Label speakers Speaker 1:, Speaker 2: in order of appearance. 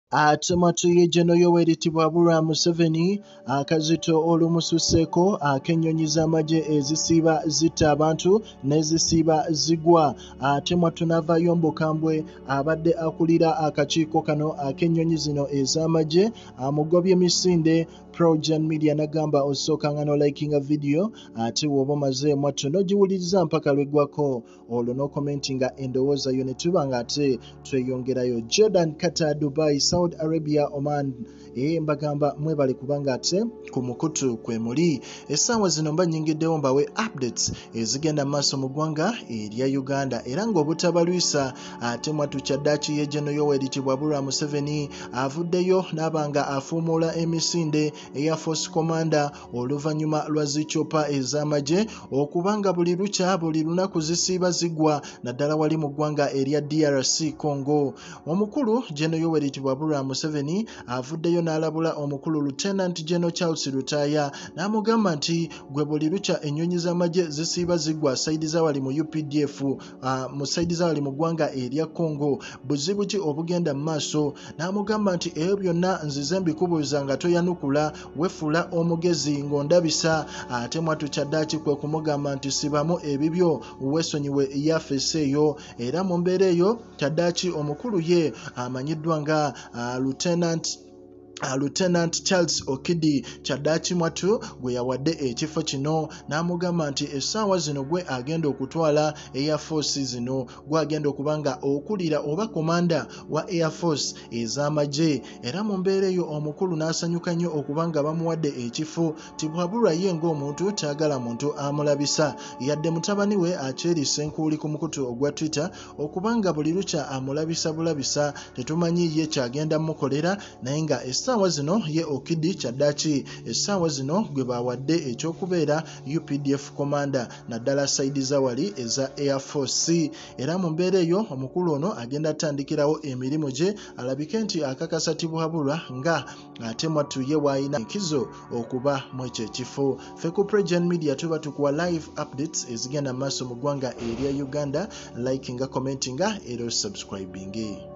Speaker 1: Atematu y'eggeno Yoweri Museveni akazito olumususeeko ak'ennyonyi z'amagye ezisiiba zitta abantu n'ezisiiba zigwa. Atematu n'avaayo mbukambwe abadde akulira akakiiko kano ak'ennyonyi zino ez'amagye amugobye misinde. PROJOURN media n'agamba osooka nga n'olikinga video ate bw'oba omaze mwattu n'ogiwuliriza mpaka lweggwako olwo n'okomentinga endowooza yo ne tuba ng'ate tweyongerayo. Jordan, Qatar, Dubai, Saudi Arabia, Oman mbagamba mwebale kubanga ate ku mukutu kwe muli. Essaawa zino mbanyingiddewo mbawe updates ezigenda mu maaso mu ggwanga erya Uganda era ng'obutabalwisa ate mwattu kyaddaaki y'eggeno Yoweri Museveni avuddeyo n'abanga afuumuula emisinde Air Force Commander oluvannyuma lwa zicopa ez'amagye okubanga buli lukya buli lunaku zisiiba zigwa naddala wali mu ggwanga erya DRC Congo. Omukulu Gen. Yoweri Museveni avuddeyo n'alabula omukulu Lieutenant General Charles Lutaaya n'amugamba nti gwe buli lukya ennyonyi z'amagye zisiiba zigwa sayidi zawali mu UPDF mu sayidi zawali mu ggwanga erya Congo buzibu ki obugenda mu maaso. N'amugamba nti ebyo byonna nzize mbikubuuza nga toyanukula wefula omugezi ng'ondabisa. Ate mwattu kyaddaaki kwe kumugamba nti sibamu ebibyo weesonyiwe yafeese eyo. Era mu mbeera eyo kyaddaaki omukulu ye amanyiddwa nga Lieutenant Charles Okidi kyaddaaki mwattu gwe yawadde ekifo kino n'amugamba nti essaawa zino gwe agenda okutwala Air Force zino gwe agenda okubanga okulira oba komanda wa Air Force ez'amagye. Era mu mbeera eyo omukulu n'asanyuka nnyo okubanga bamuwadde ekifo tibwabulwa ye ng'omuntu taagala muntu amulabisa yadde mutabani we akyerisa enkuuli ku mukutu ogwa Twitter okubanga buli lukya amulabisa bulabisa tetumanyi ye kyagenda mukolera naye nga essaawa zino ye Okidi kyaddaaki essaawa zino gwe bawadde ekyokubeera UPDF Commander naddala sayidi zawali eza Air Force. Era mu mbeera eyo omukulu ono agenda atandikirawo emirimu gye alabike nti akakasa tibwabulwa nga ate mwattu ye waayina enkizo okuba mu ekyo ekifo. Ffe ku PROJOURN media tuba tukuwa live updates ezigenda mu maaso mu ggwanga erya Uganda. Likinga, commentinga era subscribinge.